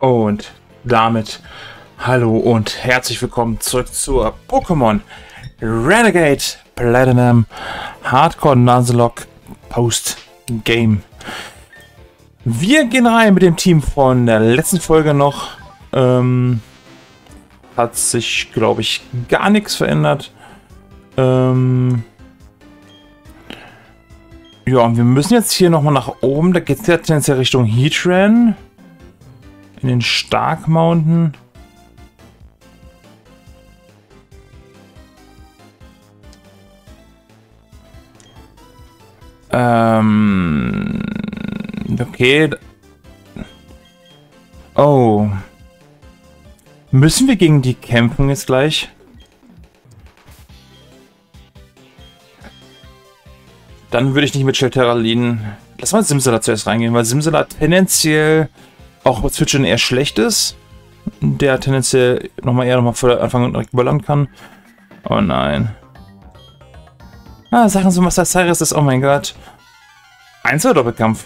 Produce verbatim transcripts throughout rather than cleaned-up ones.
Und damit hallo und herzlich willkommen zurück zur Pokémon Renegade Platinum Hardcore Nuzlocke Post Game. Wir gehen rein mit dem Team von der letzten Folge noch. Ähm, hat sich, glaube ich, gar nichts verändert. Ähm, ja, wir müssen jetzt hier nochmal nach oben. Da geht es jetzt in Richtung Heatran. In den Stark Mountain. Ähm. Okay. Oh. Müssen wir gegen die kämpfen jetzt gleich? Dann würde ich nicht mit Shelteralin. Lass mal Simsala zuerst reingehen, weil Simsala tendenziell auch bei Switchen eher schlecht ist. Der tendenziell nochmal eher nochmal vor Anfang direkt ballern kann. Oh nein. Ah, sagen Sie, was das Cyrus ist. Oh mein Gott. Einzel- oder Doppelkampf?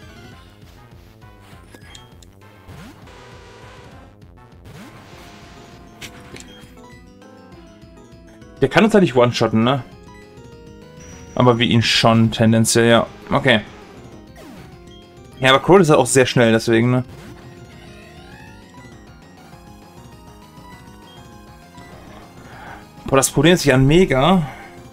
Der kann uns ja nicht one-shotten, ne? Aber wie ihn schon tendenziell, ja. Okay. Ja, aber Cole ist ja auch sehr schnell, deswegen, ne? Boah, das Problem ist ja ein Mega.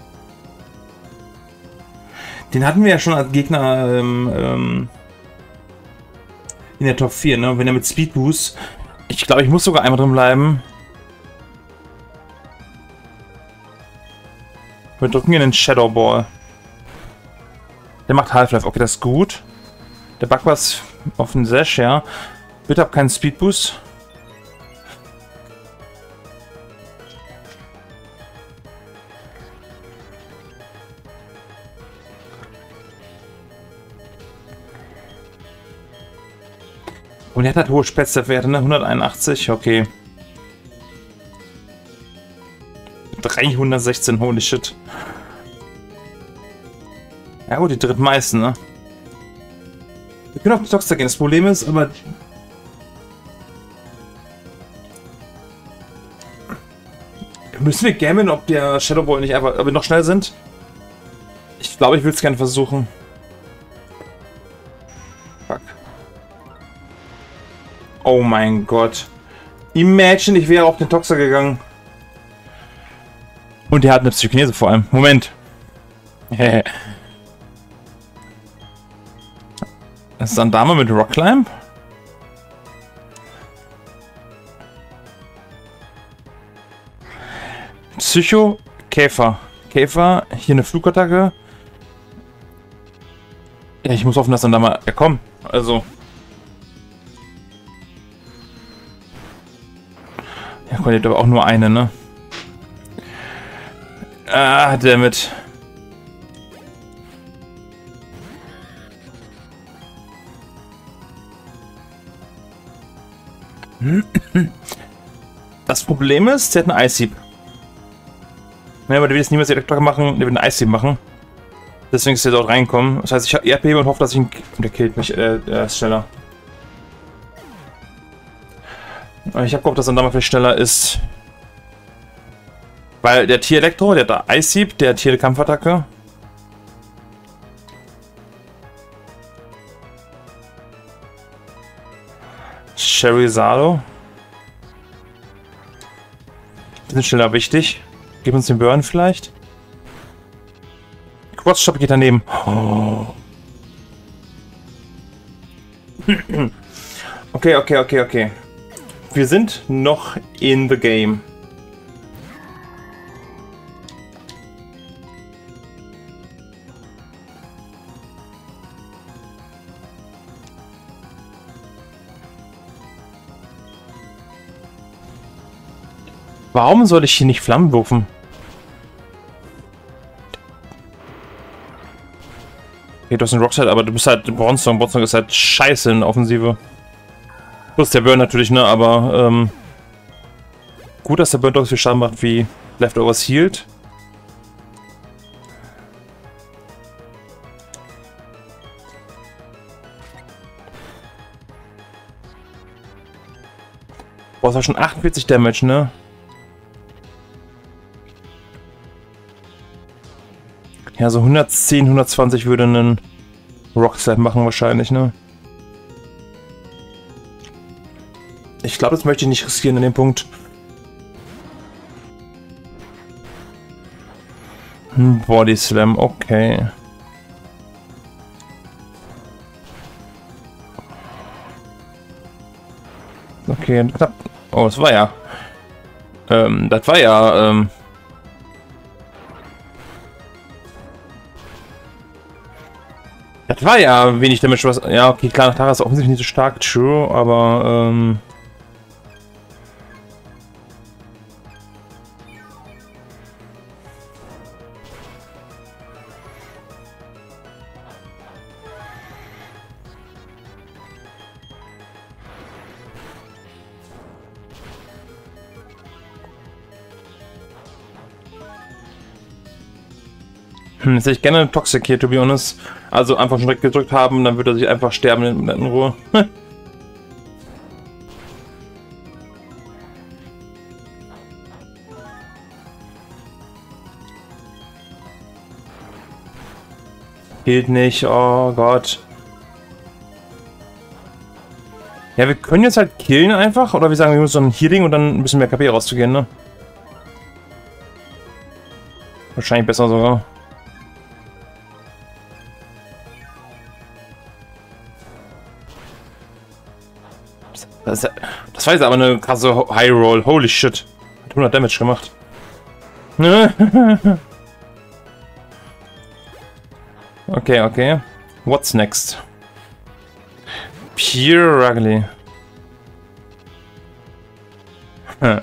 Den hatten wir ja schon als Gegner ähm, ähm, in der Top vier, ne? Wenn er mit Speed Boost. Ich glaube, ich muss sogar einmal drin bleiben. Wir drücken hier den Shadow Ball. Der macht Half-Life. Okay, das ist gut. Der Bug war auf den Sash, ja. Bitte hab keinen Speed Boost. Und er hat halt hohe Spätzle-Werte, ne? hunderteinundachtzig, okay. dreihundertsechzehn, holy shit. Ja gut, die drittmeisten, ne? Wir können auf die Toxter gehen. Das Problem ist, aber... Müssen wir gammeln, ob der Shadow Ball nicht einfach... Ob wir noch schnell sind? Ich glaube, ich will es gerne versuchen. Fuck. Oh mein Gott. Imagine, ich wäre auf den Toxer gegangen. Und der hat eine Psychinese vor allem. Moment. Das ist ein Dame mit Rock Climb. Psycho, Käfer. Käfer, hier eine Flugattacke. Ja, ich muss hoffen, dass dann da mal... Ja, komm. Also... Ja, Gott, ihr habt aber auch nur eine, ne? Ah, damit. Das Problem ist, der hat einen Ice-Sieb. Ja, aber der will jetzt niemals Elektroker machen, der will einen Ice-Sieb machen. Deswegen ist er dort reinkommen. Das heißt, ich habe Erdbeben und hoffe, dass ich ihn... Der killt mich, äh, der ist schneller. Ich habe gehofft, dass er dann mal vielleicht schneller ist. Weil der Tier Elektro, der hat da Ice-Sieb, der Tier Kampfattacke. Cherizado. Die sind schneller wichtig. Gib uns den Burn vielleicht. Quatschstopp geht daneben. Oh. Okay, okay, okay, okay. Wir sind noch in the game. Warum soll ich hier nicht Flammen werfen? Okay, du hast einen Rockset, aber du bist halt Bronzong. Bronzong ist halt scheiße in Offensive. Plus der Burn natürlich, ne, aber ähm, gut, dass der Burn doch so viel Schaden macht wie Leftovers healed. Boah, das war schon achtundvierzig Damage, ne? Ja, so hundertzehn, hundertzwanzig würde einen Rock Slide machen wahrscheinlich, ne? Ich glaube, das möchte ich nicht riskieren an dem Punkt. Hm, Body Slam, okay. Okay, knapp. Oh, das war ja... Ähm, das war ja, ähm... Das war ja wenig Damage, was... Ja, okay, klar, Tara ist offensichtlich nicht so stark, true, aber, ähm... Hm, jetzt hätte ich gerne Toxic hier, to be honest. Also einfach schon direkt gedrückt haben, dann würde er sich einfach sterben in, in Ruhe. Geht nicht, oh Gott. Ja, wir können jetzt halt killen einfach, oder wir sagen, wir müssen so ein Healing und dann ein bisschen mehr K P rauszugehen, ne? Wahrscheinlich besser sogar. Das, das war jetzt aber eine krasse High Roll. Holy shit. Hat hundert Damage gemacht. Okay, okay. What's next? Pure Ugly. Hm.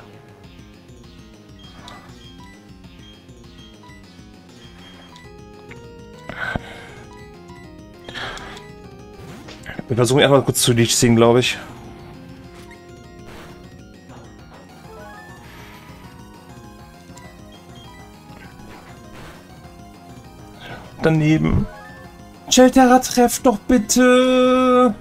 Wir versuchen erstmal kurz zu Leech ziehen, glaube ich. Daneben. Shelterra, treff doch bitte!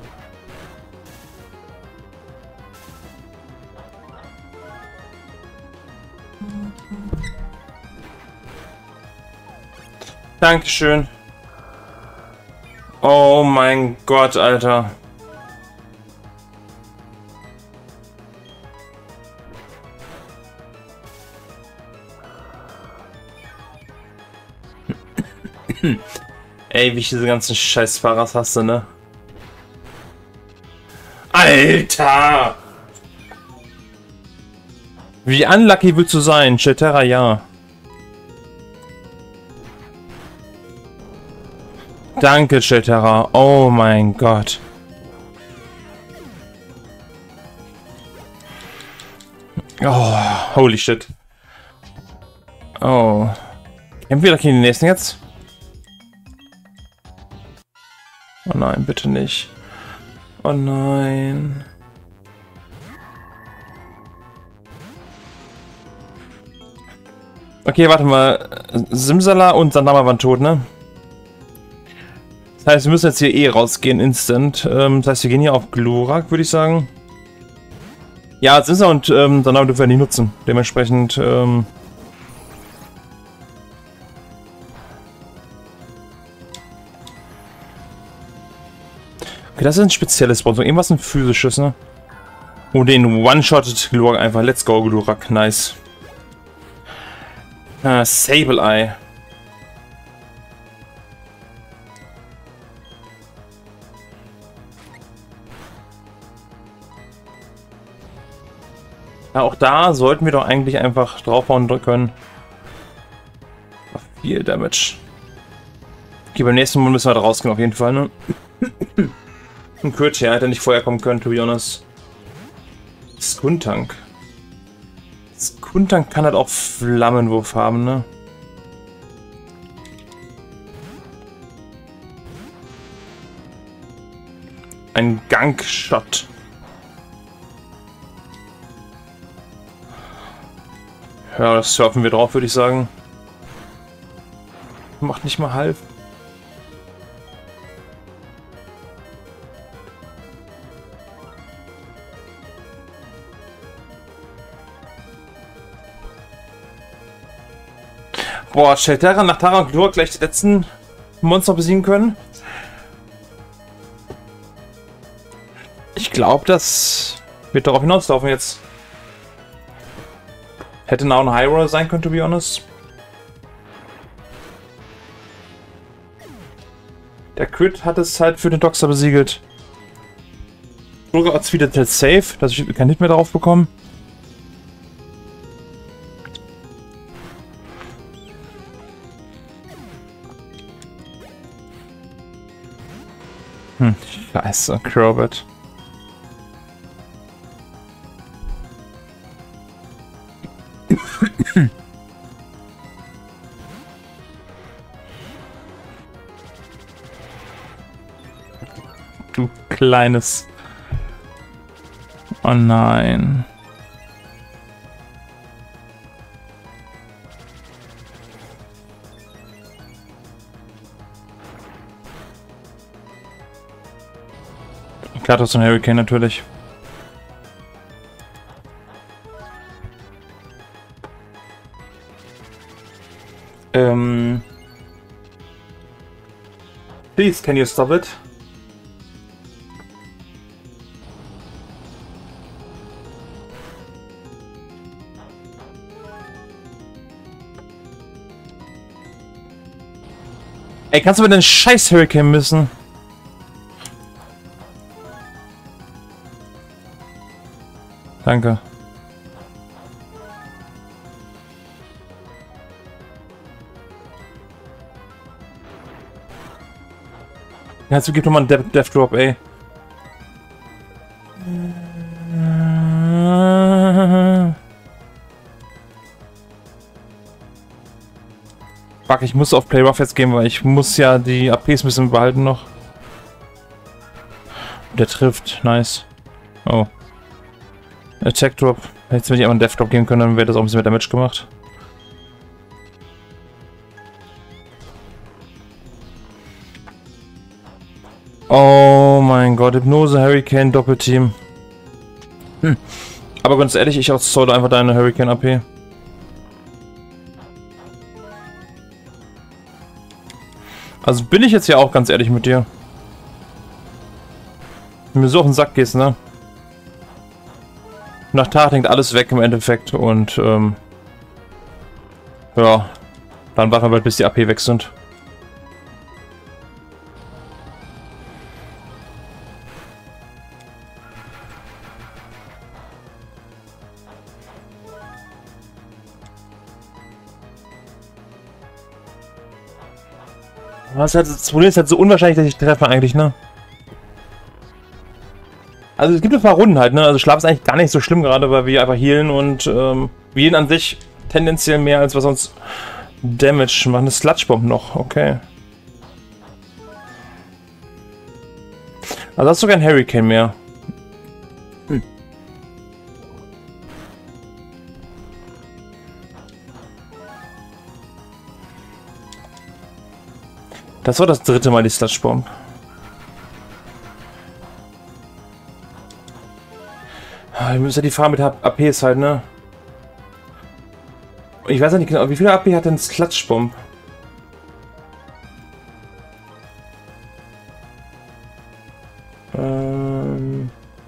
Dankeschön. Oh mein Gott, Alter. Ey, wie ich diese ganzen scheiß Fahrers hasse, ne? Alter! Wie unlucky willst du sein? Shelterra, ja. Danke, Shelterra. Oh mein Gott. Oh, holy shit. Oh. Kämpfen wir doch gegen den nächsten jetzt? Oh nein, bitte nicht. Oh nein. Okay, warte mal. Simsala und Sandama waren tot, ne? Das heißt, wir müssen jetzt hier eh rausgehen, instant. Ähm, das heißt, wir gehen hier auf Glurak, würde ich sagen. Ja, Simsala und ähm, Sandama dürfen wir nicht nutzen. Dementsprechend, ähm... Okay, das ist ein spezielles Sponsor. Irgendwas ein physisches, ne? Und den One-Shotted Glurak einfach. Let's go, Glurak. Nice. Ah, Sable Eye. Ja, auch da sollten wir doch eigentlich einfach draufhauen können. Viel Damage. Okay, beim nächsten Mal müssen wir da rausgehen, auf jeden Fall, ne? Ein Crit, ja, hätte nicht vorher kommen können, to be honest. Skuntank. Skuntank kann halt auch Flammenwurf haben, ne? Ein Gunk-Shot. Ja, das surfen wir drauf, würde ich sagen. Macht nicht mal halb. Boah, stellt Terra nach Terra und Glur gleich die letzten Monster besiegen können? Ich glaube, das wird darauf hinauslaufen jetzt. Hätte now ein High Roller sein können, to be honest. Der Crit hat es halt für den Doxer besiegelt. Sogar als wieder safe, dass ich kein Hit mehr drauf bekomme. Hm, scheiße, Crowbit. Du kleines... Oh nein. Kratos und Hurricane natürlich. Ähm... Please, can you stop it? Ey, kannst du mit den scheiß Hurricane müssen? Danke. Ja, jetzt gibt nochmal einen Death, Death Drop, ey. Fuck, ich muss auf Play Rough jetzt gehen, weil ich muss ja die A Ps ein bisschen behalten noch. Der trifft, nice. Oh. Attack Drop. Hätte mir nicht einfach einen Death Drop geben können, dann wäre das auch ein bisschen mehr Damage gemacht. Oh mein Gott, Hypnose, Hurricane, Doppelteam. Hm. Aber ganz ehrlich, ich outsourde einfach deine Hurricane A P. Also bin ich jetzt ja auch ganz ehrlich mit dir. Wenn du mir so auf den Sack gehst, ne? Nach Tag hängt alles weg im Endeffekt und ähm, ja, dann warten wir bald, bis die A P weg sind. Was halt, das Problem ist halt so unwahrscheinlich, dass ich treffe eigentlich, ne? Also es gibt ein paar Runden halt, ne? Also Schlaf ist eigentlich gar nicht so schlimm gerade, weil wir einfach healen und ähm, wir healen an sich tendenziell mehr, als was uns Damage machen. Eine Sludge-Bomb noch, okay. Also hast du kein Hurricane mehr. Hm. Das war das dritte Mal die Sludge-Bomb. Wir müssen ja die Farm mit A Ps halt, ne? Ich weiß ja nicht genau, wie viele A P hat denn Sludge-Bomb? Ähm...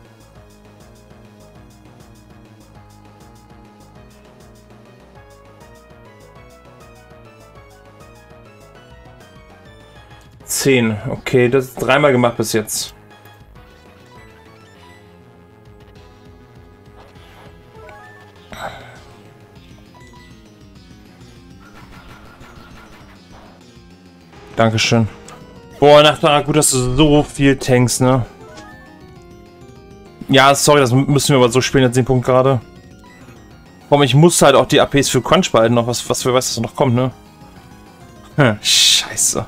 zehn. Okay, das ist dreimal gemacht bis jetzt. Dankeschön. Boah, Nachtara, gut, dass du so viel tankst, ne? Ja, sorry, das müssen wir aber so spielen, jetzt den Punkt gerade. Warum, ich muss halt auch die A Ps für Crunch behalten noch, was, was für weiß, dass noch kommt, ne? Hm, scheiße.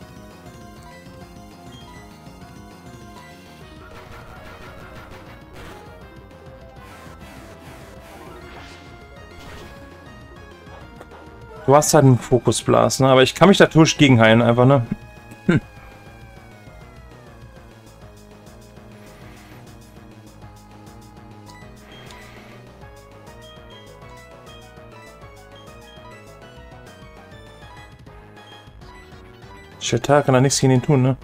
Du hast halt einen Fokusblast, ne? Aber ich kann mich da durch gegenheilen, einfach, ne? Hm. Sheltara kann da nichts gegen ihn tun, ne?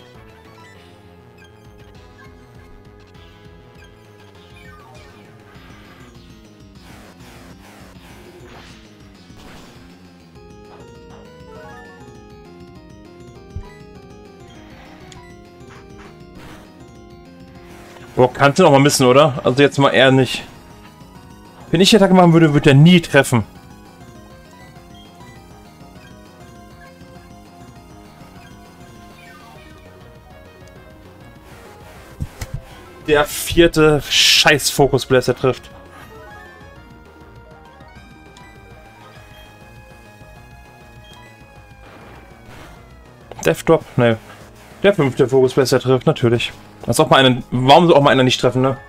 Boah, kannst du noch mal missen, oder? Also jetzt mal eher nicht. Wenn ich die Attacke machen würde, würde er nie treffen. Der vierte scheiß Focus Blast, der trifft. Death Drop? Ne. Der fünfte Focus Blast, der trifft, natürlich. Als ob mal einen. Warum soll auch mal einer nicht treffen, ne?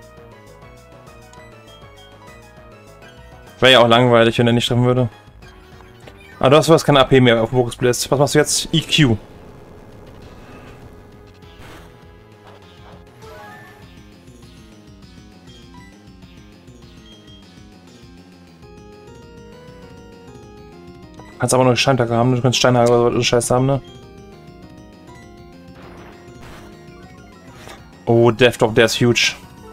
Wäre ja auch langweilig, wenn er nicht treffen würde. Aber du hast was, keine A P mehr auf Focus Blast. Was machst du jetzt? E Q. Du kannst aber noch Steintacke haben, du kannst Steinhagel oder so Scheiß haben, ne? Oh, Death Drop, der ist huge.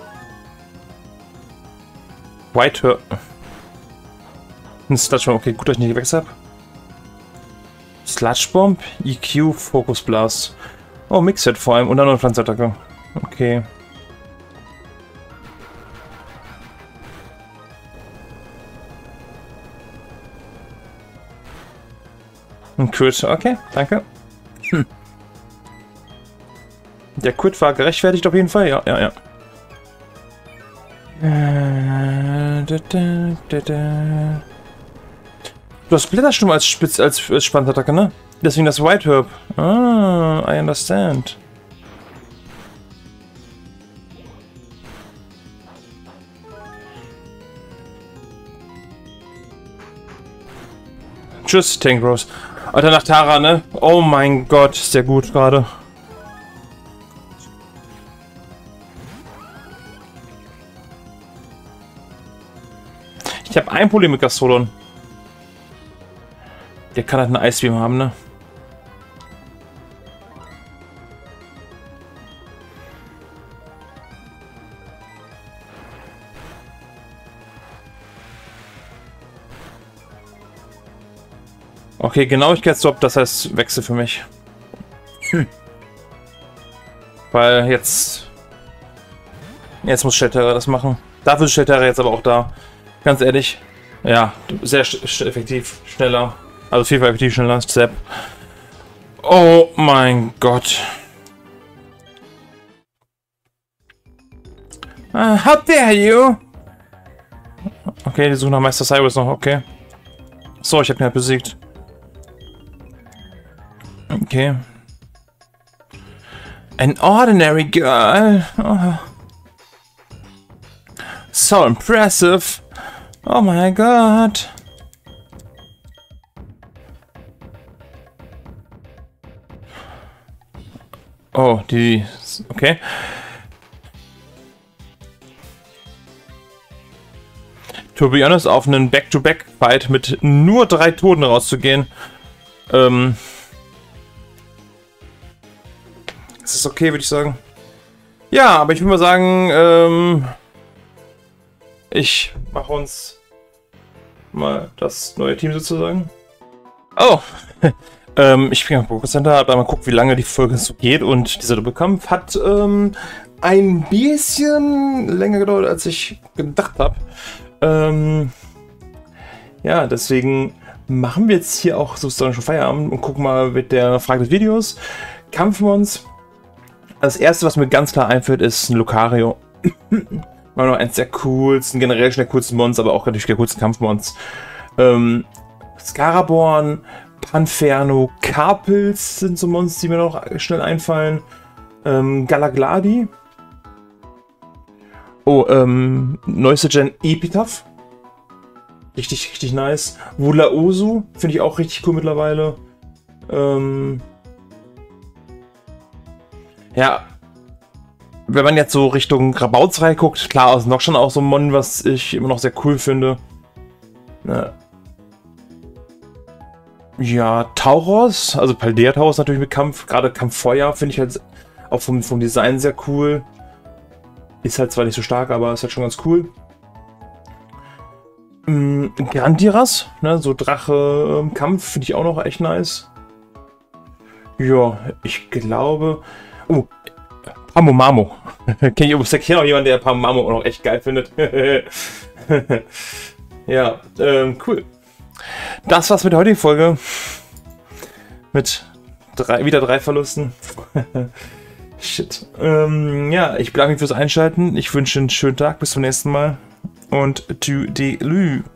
White Her. Ein Sludge Bomb, okay, gut, dass ich nicht gewechselt habe. Sludge Bomb, E Q, Focus Blast. Oh, Mixed vor allem und dann noch eine Pflanzenattacke. Okay. Ein Crit, okay, danke. Hm. Der Crit war gerechtfertigt auf jeden Fall, ja, ja, ja. Äh, da, da, da, da. Du hast Splittersturm als Spitz als, als Spannattacke, ne? Deswegen das White Herb. Ah, I understand. Tschüss, Tankros. Alter, nach Tara, ne? Oh mein Gott, ist der gut gerade. Ich habe ein Problem mit Gastrodon. Der kann halt einen Ice Beam haben, ne? Okay, Genauigkeitsdrop, das heißt Wechsel für mich. Hm. Weil jetzt... Jetzt muss Sheltara das machen. Dafür ist Sheltara jetzt aber auch da. Ganz ehrlich. Ja, sehr sch effektiv, schneller. Also viel effektiv schneller, Zap. Oh mein Gott. Uh, how dare you? Okay, die suchen nach Meister Cyrus noch, okay. So, ich habe ihn halt besiegt. Okay. An ordinary girl. Oh. So impressive. Oh my God. Oh, die... Okay. To be honest, auf einen Back-to-Back-Fight mit nur drei Toten rauszugehen, ähm... das ist okay, würde ich sagen. Ja, aber ich würde mal sagen, ähm... ich mache uns mal das neue Team sozusagen. Oh! ähm, ich bin am Poké Center, aber mal gucken, wie lange die Folge so geht. Und dieser Doppelkampf hat ähm, ein bisschen länger gedauert, als ich gedacht habe. Ähm, ja, deswegen machen wir jetzt hier auch sozusagen schon Feierabend und gucken mal mit der Frage des Videos. Kampfmons. Das erste, was mir ganz klar einfällt, ist ein Lucario. War noch eins der coolsten, generell schon der coolsten Mons, aber auch natürlich der coolsten Kampfmons. Ähm, Scaraborn, Panferno, Carpels sind so Mons, die mir noch schnell einfallen. Ähm, Galagladi. Oh, ähm, neueste Gen Epitaph. Richtig, richtig nice. Wulaosu finde ich auch richtig cool mittlerweile. Ähm, ja. Wenn man jetzt so Richtung Rabautsreihe guckt, klar, ist noch schon auch so ein Mon, was ich immer noch sehr cool finde. Ja. Ja, Tauros, also Paldea Tauros natürlich mit Kampf, gerade Kampffeuer finde ich halt auch vom, vom Design sehr cool. Ist halt zwar nicht so stark, aber ist halt schon ganz cool. Mhm, Grandiras, ne, so Drache ähm, Kampf finde ich auch noch echt nice. Ja, ich glaube... Oh, Pamomamo. Kenn ich, ich kenne auch jemanden, der Pamomamo auch noch echt geil findet. Ja, ähm, cool. Das war's mit der heutigen Folge. Mit drei, wieder drei Verlusten. Shit. Ähm, ja, ich bedanke mich fürs Einschalten. Ich wünsche einen schönen Tag. Bis zum nächsten Mal. Und tü de lü.